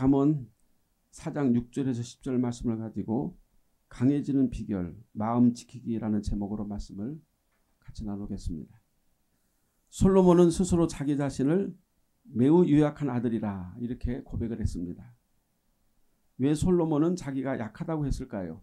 잠언 4장 6절에서 10절 말씀을 가지고 강해지는 비결, 마음 지키기라는 제목으로 말씀을 같이 나누겠습니다. 솔로몬은 스스로 자기 자신을 매우 유약한 아들이라 이렇게 고백을 했습니다. 왜 솔로몬은 자기가 약하다고 했을까요?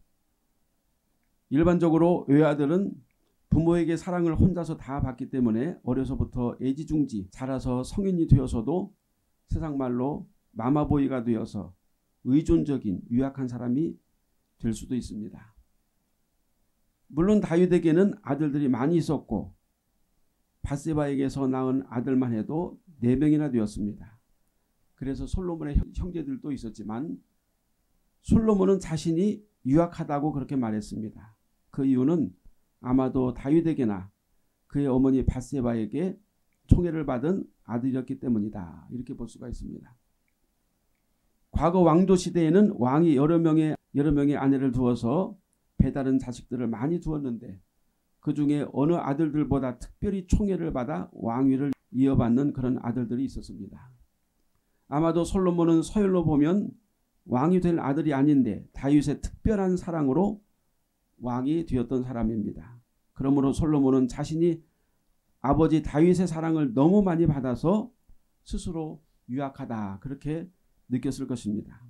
일반적으로 외아들은 부모에게 사랑을 혼자서 다 받기 때문에 어려서부터 애지중지 자라서 성인이 되어서도 세상 말로 마마보이가 되어서 의존적인 유약한 사람이 될 수도 있습니다. 물론 다윗에게는 아들들이 많이 있었고 밧세바에게서 낳은 아들만 해도 4명이나 되었습니다. 그래서 솔로몬의 형제들도 있었지만 솔로몬은 자신이 유약하다고 그렇게 말했습니다. 그 이유는 아마도 다윗에게나 그의 어머니 밧세바에게 총애를 받은 아들이었기 때문이다. 이렇게 볼 수가 있습니다. 과거 왕조 시대에는 왕이 여러 명의 아내를 두어서 배다른 자식들을 많이 두었는데 그 중에 어느 아들들보다 특별히 총애를 받아 왕위를 이어받는 그런 아들들이 있었습니다. 아마도 솔로몬은 서열로 보면 왕이 될 아들이 아닌데 다윗의 특별한 사랑으로 왕이 되었던 사람입니다. 그러므로 솔로몬은 자신이 아버지 다윗의 사랑을 너무 많이 받아서 스스로 유약하다 그렇게 느꼈을 것입니다.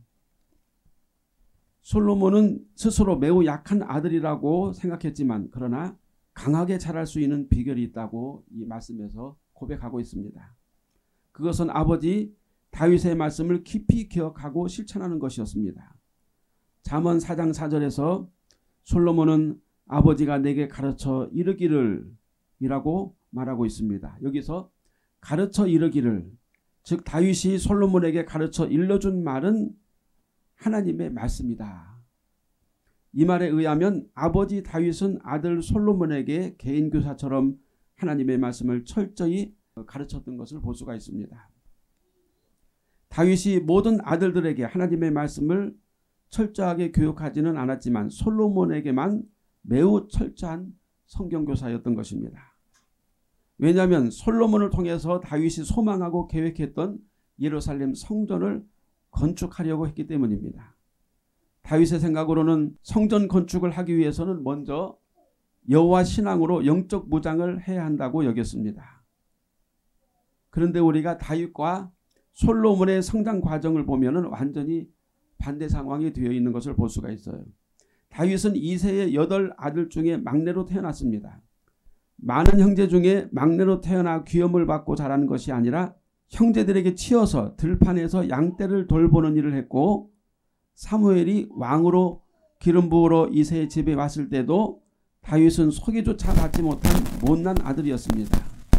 솔로몬은 스스로 매우 약한 아들이라고 생각했지만 그러나 강하게 자랄 수 있는 비결이 있다고 이 말씀에서 고백하고 있습니다. 그것은 아버지 다윗의 말씀을 깊이 기억하고 실천하는 것이었습니다. 잠언 4장 4절에서 솔로몬은 아버지가 내게 가르쳐 이르기를 이라고 말하고 있습니다. 여기서 가르쳐 이르기를, 즉 다윗이 솔로몬에게 가르쳐 일러준 말은 하나님의 말씀이다. 이 말에 의하면 아버지 다윗은 아들 솔로몬에게 개인교사처럼 하나님의 말씀을 철저히 가르쳤던 것을 볼 수가 있습니다. 다윗이 모든 아들들에게 하나님의 말씀을 철저하게 교육하지는 않았지만 솔로몬에게만 매우 철저한 성경교사였던 것입니다. 왜냐하면 솔로몬을 통해서 다윗이 소망하고 계획했던 예루살렘 성전을 건축하려고 했기 때문입니다. 다윗의 생각으로는 성전 건축을 하기 위해서는 먼저 여호와 신앙으로 영적 무장을 해야 한다고 여겼습니다. 그런데 우리가 다윗과 솔로몬의 성장 과정을 보면 완전히 반대 상황이 되어 있는 것을 볼 수가 있어요. 다윗은 2세의 8아들 중에 막내로 태어났습니다. 많은 형제 중에 막내로 태어나 귀염을 받고 자란 것이 아니라 형제들에게 치여서 들판에서 양떼를 돌보는 일을 했고 사무엘이 왕으로 기름 부으러 이새의 집에 왔을 때도 다윗은 소개조차 받지 못한 못난 아들이었습니다.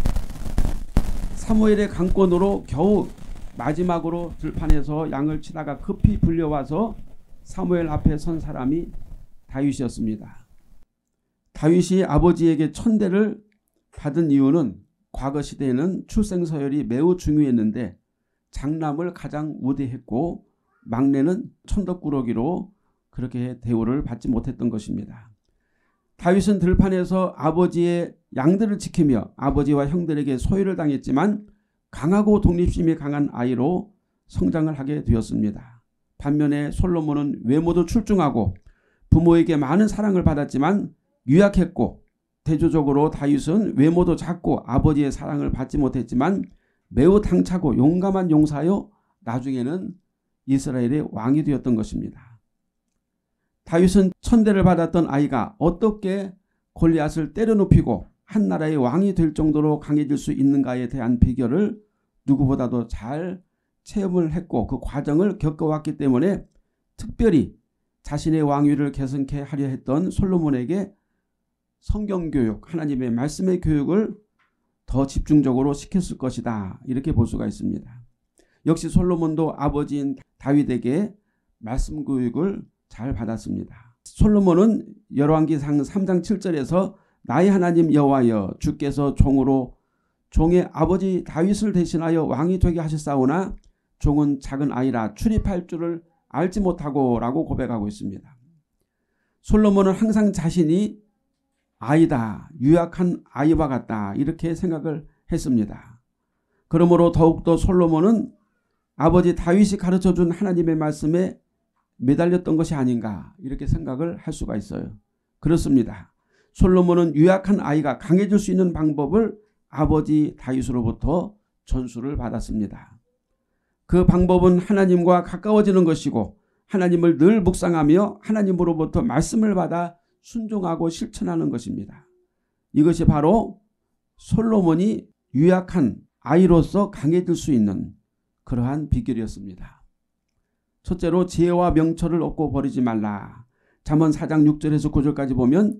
사무엘의 강권으로 겨우 마지막으로 들판에서 양을 치다가 급히 불려와서 사무엘 앞에 선 사람이 다윗이었습니다. 다윗이 아버지에게 천대를 받은 이유는 과거 시대에는 출생서열이 매우 중요했는데 장남을 가장 우대했고 막내는 천덕꾸러기로 그렇게 대우를 받지 못했던 것입니다. 다윗은 들판에서 아버지의 양들을 지키며 아버지와 형들에게 소외를 당했지만 강하고 독립심이 강한 아이로 성장을 하게 되었습니다. 반면에 솔로몬은 외모도 출중하고 부모에게 많은 사랑을 받았지만 유약했고 대조적으로 다윗은 외모도 작고 아버지의 사랑을 받지 못했지만 매우 당차고 용감한 용사요 나중에는 이스라엘의 왕이 되었던 것입니다. 다윗은 천대를 받았던 아이가 어떻게 골리앗을 때려눕히고 한 나라의 왕이 될 정도로 강해질 수 있는가에 대한 비결을 누구보다도 잘 체험을 했고 그 과정을 겪어왔기 때문에 특별히 자신의 왕위를 계승케 하려 했던 솔로몬에게 성경교육, 하나님의 말씀의 교육을 더 집중적으로 시켰을 것이다. 이렇게 볼 수가 있습니다. 역시 솔로몬도 아버지인 다윗에게 말씀 교육을 잘 받았습니다. 솔로몬은 열왕기상 3장 7절에서 나의 하나님 여호와여 주께서 종으로 종의 아버지 다윗을 대신하여 왕이 되게 하셨사오나 종은 작은 아이라 출입할 줄을 알지 못하고 라고 고백하고 있습니다. 솔로몬은 항상 자신이 아이다, 유약한 아이와 같다 이렇게 생각을 했습니다. 그러므로 더욱더 솔로몬은 아버지 다윗이 가르쳐준 하나님의 말씀에 매달렸던 것이 아닌가 이렇게 생각을 할 수가 있어요. 그렇습니다. 솔로몬은 유약한 아이가 강해질 수 있는 방법을 아버지 다윗으로부터 전수를 받았습니다. 그 방법은 하나님과 가까워지는 것이고 하나님을 늘 묵상하며 하나님으로부터 말씀을 받아 순종하고 실천하는 것입니다. 이것이 바로 솔로몬이 유약한 아이로서 강해질 수 있는 그러한 비결이었습니다. 첫째로 지혜와 명철을 얻고 버리지 말라. 잠언 4장 6절에서 9절까지 보면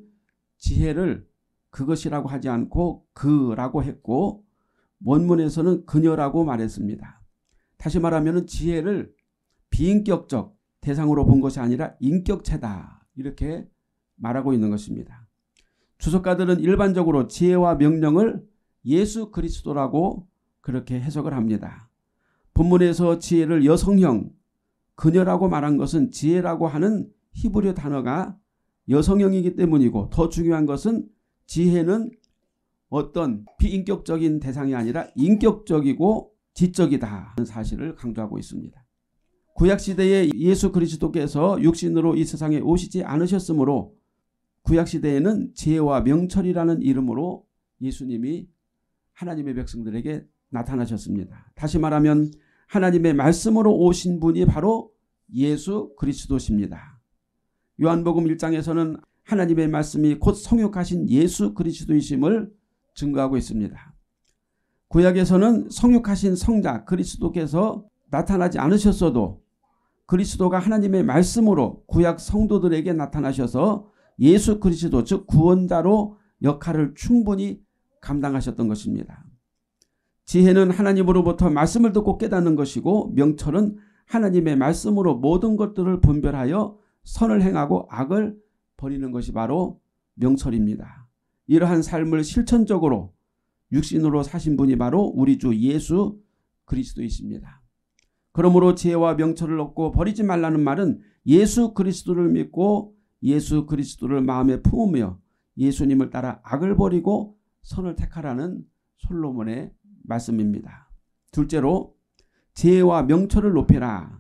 지혜를 그것이라고 하지 않고 그라고 했고 원문에서는 그녀라고 말했습니다. 다시 말하면 지혜를 비인격적 대상으로 본 것이 아니라 인격체다 이렇게 말하고 있는 것입니다. 주석가들은 일반적으로 지혜와 명령을 예수 그리스도라고 그렇게 해석을 합니다. 본문에서 지혜를 여성형 그녀라고 말한 것은 지혜라고 하는 히브리 단어가 여성형이기 때문이고 더 중요한 것은 지혜는 어떤 비인격적인 대상이 아니라 인격적이고 지적이다 하는 사실을 강조하고 있습니다. 구약시대에 예수 그리스도께서 육신으로 이 세상에 오시지 않으셨으므로 구약시대에는 지혜와 명철이라는 이름으로 예수님이 하나님의 백성들에게 나타나셨습니다. 다시 말하면 하나님의 말씀으로 오신 분이 바로 예수 그리스도십니다. 요한복음 1장에서는 하나님의 말씀이 곧 성육하신 예수 그리스도이심을 증거하고 있습니다. 구약에서는 성육하신 성자 그리스도께서 나타나지 않으셨어도 그리스도가 하나님의 말씀으로 구약 성도들에게 나타나셔서 예수 그리스도 즉 구원자로 역할을 충분히 감당하셨던 것입니다. 지혜는 하나님으로부터 말씀을 듣고 깨닫는 것이고 명철은 하나님의 말씀으로 모든 것들을 분별하여 선을 행하고 악을 버리는 것이 바로 명철입니다. 이러한 삶을 실천적으로 육신으로 사신 분이 바로 우리 주 예수 그리스도이십니다. 그러므로 지혜와 명철을 얻고 버리지 말라는 말은 예수 그리스도를 믿고 예수 그리스도를 마음에 품으며 예수님을 따라 악을 버리고 선을 택하라는 솔로몬의 말씀입니다. 둘째로 지혜와 명철을 높이라.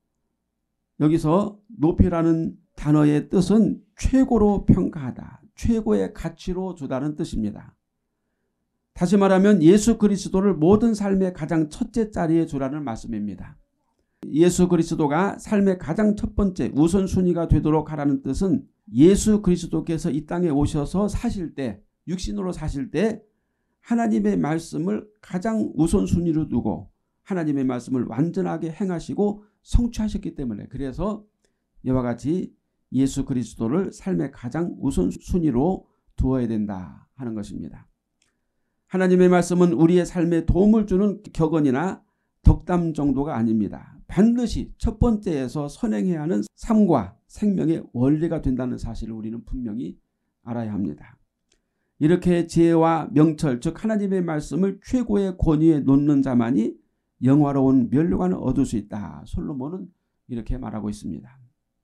여기서 높이라는 단어의 뜻은 최고로 평가하다, 최고의 가치로 주다는 뜻입니다. 다시 말하면 예수 그리스도를 모든 삶의 가장 첫째 자리에 두라는 말씀입니다. 예수 그리스도가 삶의 가장 첫 번째 우선순위가 되도록 하라는 뜻은 예수 그리스도께서 이 땅에 오셔서 사실 때 육신으로 사실 때 하나님의 말씀을 가장 우선순위로 두고 하나님의 말씀을 완전하게 행하시고 성취하셨기 때문에 그래서 이와 같이 예수 그리스도를 삶의 가장 우선순위로 두어야 된다 하는 것입니다. 하나님의 말씀은 우리의 삶에 도움을 주는 격언이나 덕담 정도가 아닙니다. 반드시 첫 번째에서 선행해야 하는 삶과 생명의 원리가 된다는 사실을 우리는 분명히 알아야 합니다. 이렇게 지혜와 명철 즉 하나님의 말씀을 최고의 권위에 놓는 자만이 영화로운 면류관을 얻을 수 있다. 솔로몬은 이렇게 말하고 있습니다.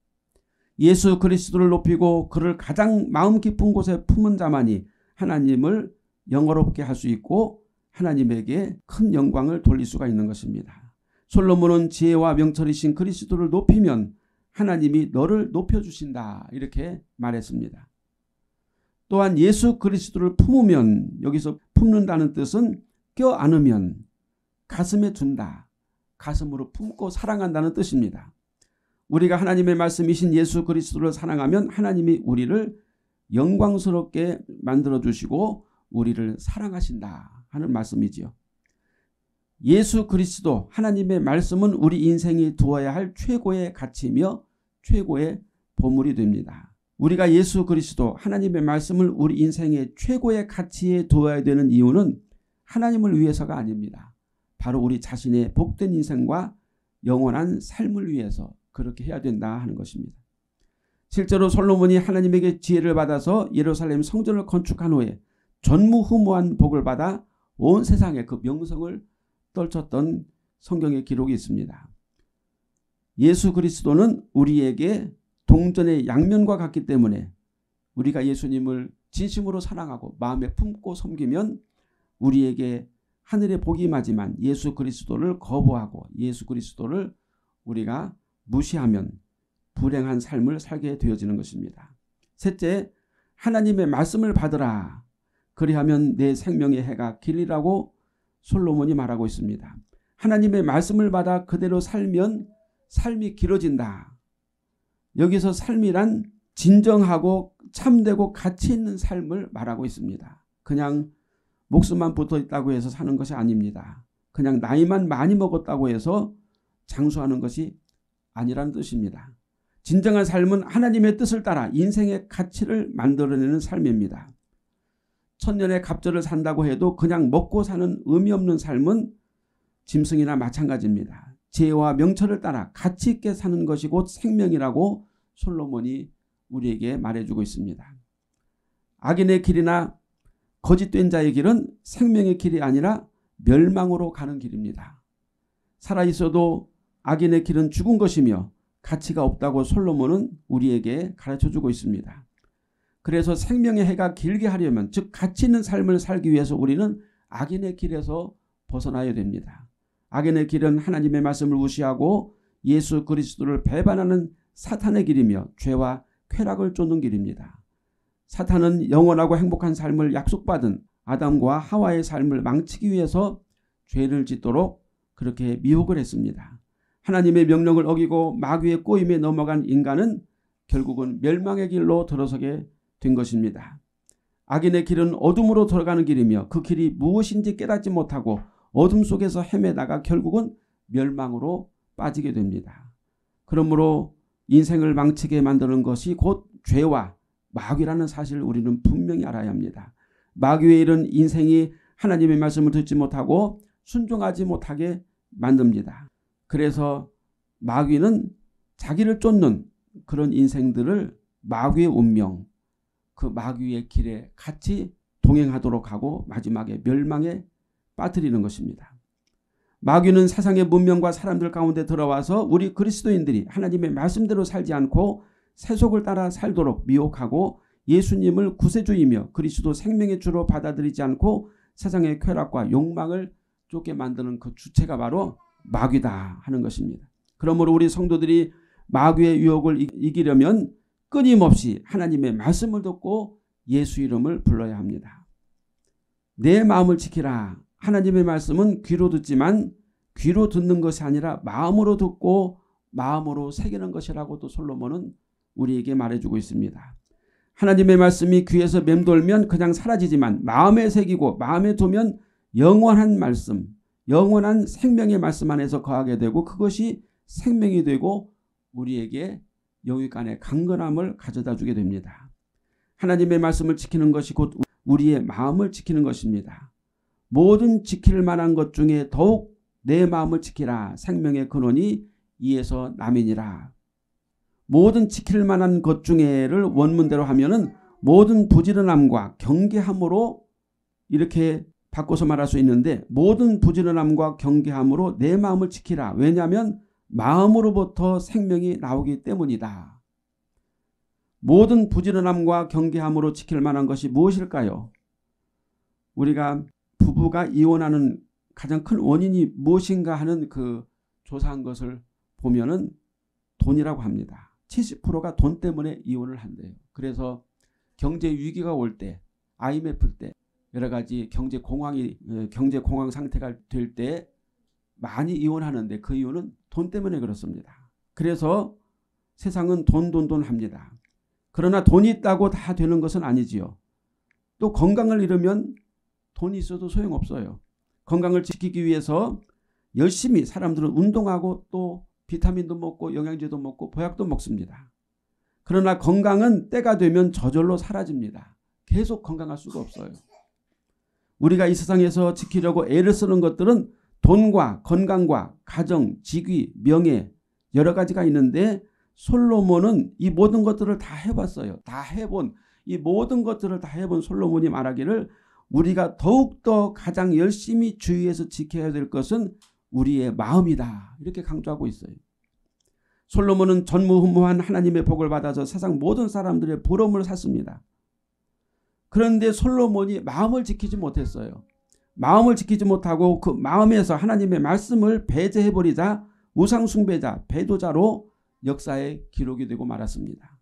예수 그리스도를 높이고 그를 가장 마음 깊은 곳에 품은 자만이 하나님을 영화롭게 할 수 있고 하나님에게 큰 영광을 돌릴 수가 있는 것입니다. 솔로몬은 지혜와 명철이신 그리스도를 높이면 하나님이 너를 높여주신다 이렇게 말했습니다. 또한 예수 그리스도를 품으면 여기서 품는다는 뜻은 껴안으면 가슴에 둔다. 가슴으로 품고 사랑한다는 뜻입니다. 우리가 하나님의 말씀이신 예수 그리스도를 사랑하면 하나님이 우리를 영광스럽게 만들어주시고 우리를 사랑하신다 하는 말씀이지요. 예수 그리스도 하나님의 말씀은 우리 인생이 두어야 할 최고의 가치이며 최고의 보물이 됩니다. 우리가 예수 그리스도 하나님의 말씀을 우리 인생의 최고의 가치에 두어야 되는 이유는 하나님을 위해서가 아닙니다. 바로 우리 자신의 복된 인생과 영원한 삶을 위해서 그렇게 해야 된다 하는 것입니다. 실제로 솔로몬이 하나님에게 지혜를 받아서 예루살렘 성전을 건축한 후에 전무후무한 복을 받아 온 세상에 그 명성을 떨쳤던 성경의 기록이 있습니다. 예수 그리스도는 우리에게 동전의 양면과 같기 때문에 우리가 예수님을 진심으로 사랑하고 마음에 품고 섬기면 우리에게 하늘의 복이 임하지만 예수 그리스도를 거부하고 예수 그리스도를 우리가 무시하면 불행한 삶을 살게 되어지는 것입니다. 셋째, 하나님의 말씀을 받으라. 그리하면 내 생명의 해가 길리라고 솔로몬이 말하고 있습니다. 하나님의 말씀을 받아 그대로 살면 삶이 길어진다. 여기서 삶이란 진정하고 참되고 가치 있는 삶을 말하고 있습니다. 그냥 목숨만 붙어 있다고 해서 사는 것이 아닙니다. 그냥 나이만 많이 먹었다고 해서 장수하는 것이 아니라는 뜻입니다. 진정한 삶은 하나님의 뜻을 따라 인생의 가치를 만들어내는 삶입니다. 천년의 갑절을 산다고 해도 그냥 먹고 사는 의미 없는 삶은 짐승이나 마찬가지입니다. 지혜와 명철을 따라 가치 있게 사는 것이 곧 생명이라고 솔로몬이 우리에게 말해주고 있습니다. 악인의 길이나 거짓된 자의 길은 생명의 길이 아니라 멸망으로 가는 길입니다. 살아있어도 악인의 길은 죽은 것이며 가치가 없다고 솔로몬은 우리에게 가르쳐주고 있습니다. 그래서 생명의 해가 길게 하려면, 즉 가치 있는 삶을 살기 위해서 우리는 악인의 길에서 벗어나야 됩니다. 악인의 길은 하나님의 말씀을 무시하고 예수 그리스도를 배반하는 사탄의 길이며 죄와 쾌락을 쫓는 길입니다. 사탄은 영원하고 행복한 삶을 약속받은 아담과 하와의 삶을 망치기 위해서 죄를 짓도록 그렇게 미혹을 했습니다. 하나님의 명령을 어기고 마귀의 꼬임에 넘어간 인간은 결국은 멸망의 길로 들어서게 된 것입니다. 악인의 길은 어둠으로 들어가는 길이며 그 길이 무엇인지 깨닫지 못하고 어둠 속에서 헤매다가 결국은 멸망으로 빠지게 됩니다. 그러므로 인생을 망치게 만드는 것이 곧 죄와 마귀라는 사실을 우리는 분명히 알아야 합니다. 마귀의 일은 인생이 하나님의 말씀을 듣지 못하고 순종하지 못하게 만듭니다. 그래서 마귀는 자기를 쫓는 그런 인생들을 마귀의 운명, 그 마귀의 길에 같이 동행하도록 하고 마지막에 멸망에 빠뜨리는 것입니다. 마귀는 세상의 문명과 사람들 가운데 들어와서 우리 그리스도인들이 하나님의 말씀대로 살지 않고 세속을 따라 살도록 미혹하고 예수님을 구세주이며 그리스도 생명의 주로 받아들이지 않고 세상의 쾌락과 욕망을 쫓게 만드는 그 주체가 바로 마귀다 하는 것입니다. 그러므로 우리 성도들이 마귀의 유혹을 이기려면 끊임없이 하나님의 말씀을 듣고 예수 이름을 불러야 합니다. 내 마음을 지키라. 하나님의 말씀은 귀로 듣지만 귀로 듣는 것이 아니라 마음으로 듣고 마음으로 새기는 것이라고 또 솔로몬은 우리에게 말해주고 있습니다. 하나님의 말씀이 귀에서 맴돌면 그냥 사라지지만 마음에 새기고 마음에 두면 영원한 말씀, 영원한 생명의 말씀 안에서 거하게 되고 그것이 생명이 되고 우리에게 영육간의 강건함을 가져다 주게 됩니다. 하나님의 말씀을 지키는 것이 곧 우리의 마음을 지키는 것입니다. 모든 지킬 만한 것 중에 더욱 내 마음을 지키라. 생명의 근원이 이에서 남이니라. 모든 지킬 만한 것 중에를 원문대로 하면은 모든 부지런함과 경계함으로 이렇게 바꿔서 말할 수 있는데 모든 부지런함과 경계함으로 내 마음을 지키라. 왜냐하면 마음으로부터 생명이 나오기 때문이다. 모든 부지런함과 경계함으로 지킬 만한 것이 무엇일까요? 우리가 부부가 이혼하는 가장 큰 원인이 무엇인가 하는 그 조사한 것을 보면은 돈이라고 합니다. 70%가 돈 때문에 이혼을 한대요. 그래서 경제 위기가 올 때, IMF 때 여러 가지 경제 공황 상태가 될 때 많이 이혼하는데 그 이유는 돈 때문에 그렇습니다. 그래서 세상은 돈 합니다. 그러나 돈이 있다고 다 되는 것은 아니지요. 또 건강을 잃으면 돈이 있어도 소용없어요. 건강을 지키기 위해서 열심히 사람들은 운동하고 또 비타민도 먹고 영양제도 먹고 보약도 먹습니다. 그러나 건강은 때가 되면 저절로 사라집니다. 계속 건강할 수가 없어요. 우리가 이 세상에서 지키려고 애를 쓰는 것들은 돈과 건강과 가정, 직위, 명예 여러 가지가 있는데 솔로몬은 이 모든 것들을 다 해봤어요. 다 해본 이 모든 것들을 다 해본 솔로몬이 말하기를 우리가 더욱더 가장 열심히 주의해서 지켜야 될 것은 우리의 마음이다. 이렇게 강조하고 있어요. 솔로몬은 전무후무한 하나님의 복을 받아서 세상 모든 사람들의 부러움을 샀습니다. 그런데 솔로몬이 마음을 지키지 못했어요. 마음을 지키지 못하고 그 마음에서 하나님의 말씀을 배제해버리자 우상숭배자, 배도자로 역사에 기록이 되고 말았습니다.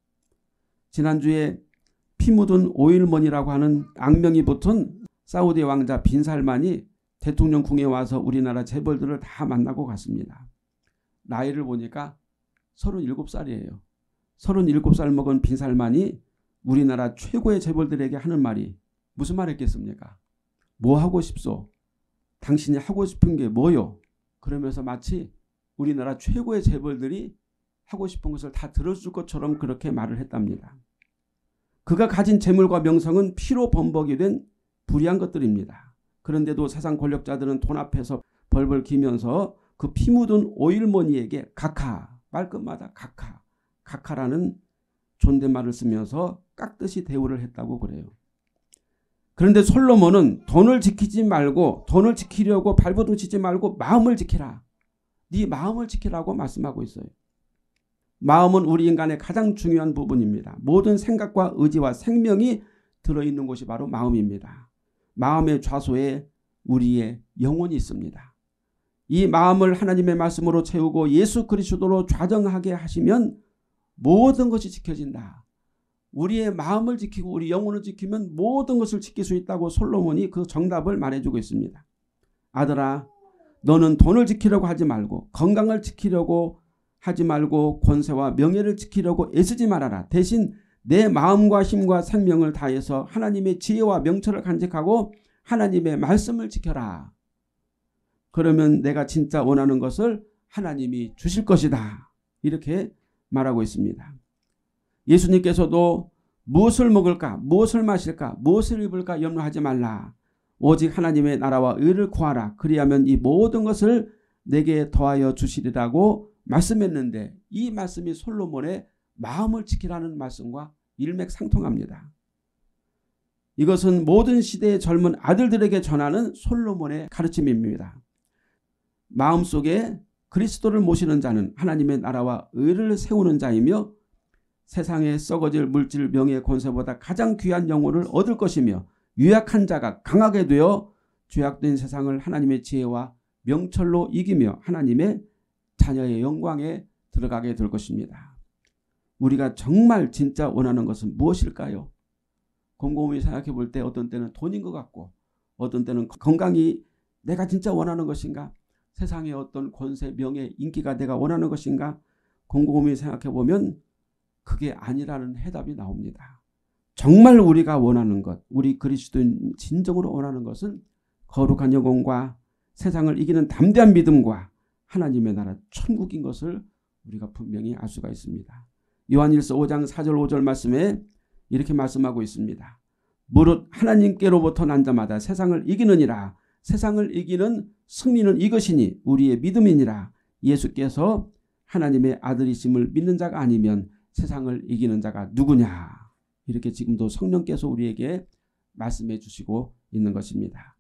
지난주에 피 묻은 오일머니라고 하는 악명이 붙은 사우디 왕자 빈살만이 대통령 궁에 와서 우리나라 재벌들을 다 만나고 갔습니다. 나이를 보니까 37살이에요. 37살 먹은 빈살만이 우리나라 최고의 재벌들에게 하는 말이 무슨 말 했겠습니까? 뭐 하고 싶소? 당신이 하고 싶은 게 뭐요? 그러면서 마치 우리나라 최고의 재벌들이 하고 싶은 것을 다 들어줄 것처럼 그렇게 말을 했답니다. 그가 가진 재물과 명성은 피로 범벅이 된 불의한 것들입니다. 그런데도 세상 권력자들은 돈 앞에서 벌벌 기면서 그 피 묻은 오일머니에게 각하, 말끝마다 각하라는 존댓말을 쓰면서 깍듯이 대우를 했다고 그래요. 그런데 솔로몬은 돈을 지키지 말고, 돈을 지키려고 발버둥치지 말고 마음을 지키라. 네 마음을 지키라고 말씀하고 있어요. 마음은 우리 인간의 가장 중요한 부분입니다. 모든 생각과 의지와 생명이 들어있는 곳이 바로 마음입니다. 마음의 좌소에 우리의 영혼이 있습니다. 이 마음을 하나님의 말씀으로 채우고 예수 그리스도로 좌정하게 하시면 모든 것이 지켜진다. 우리의 마음을 지키고 우리 영혼을 지키면 모든 것을 지킬 수 있다고 솔로몬이 그 정답을 말해주고 있습니다. 아들아, 너는 돈을 지키려고 하지 말고, 건강을 지키려고 하지 말고, 권세와 명예를 지키려고 애쓰지 말아라. 대신 내 마음과 힘과 생명을 다해서 하나님의 지혜와 명철을 간직하고 하나님의 말씀을 지켜라. 그러면 내가 진짜 원하는 것을 하나님이 주실 것이다. 이렇게 말하고 있습니다. 예수님께서도 무엇을 먹을까, 무엇을 마실까, 무엇을 입을까 염려하지 말라. 오직 하나님의 나라와 의를 구하라. 그리하면 이 모든 것을 내게 더하여 주시리라고 말씀했는데, 이 말씀이 솔로몬의 마음을 지키라는 말씀과 일맥상통합니다. 이것은 모든 시대의 젊은 아들들에게 전하는 솔로몬의 가르침입니다. 마음속에 그리스도를 모시는 자는 하나님의 나라와 의를 세우는 자이며 세상에 썩어질 물질, 명예, 권세보다 가장 귀한 영혼을 얻을 것이며 유약한 자가 강하게 되어 죄악된 세상을 하나님의 지혜와 명철로 이기며 하나님의 자녀의 영광에 들어가게 될 것입니다. 우리가 정말 진짜 원하는 것은 무엇일까요? 곰곰이 생각해 볼 때 어떤 때는 돈인 것 같고, 어떤 때는 건강이 내가 진짜 원하는 것인가? 세상의 어떤 권세, 명예, 인기가 내가 원하는 것인가? 곰곰이 생각해 보면 그게 아니라는 해답이 나옵니다. 정말 우리가 원하는 것, 우리 그리스도인 진정으로 원하는 것은 거룩한 영혼과 세상을 이기는 담대한 믿음과 하나님의 나라 천국인 것을 우리가 분명히 알 수가 있습니다. 요한일서 5장 4절 5절 말씀에 이렇게 말씀하고 있습니다. 무릇 하나님께로부터 난 자마다 세상을 이기느니라. 세상을 이기는 승리는 이것이니 우리의 믿음이니라. 예수께서 하나님의 아들이심을 믿는 자가 아니면 세상을 이기는 자가 누구냐. 이렇게 지금도 성령께서 우리에게 말씀해 주시고 있는 것입니다.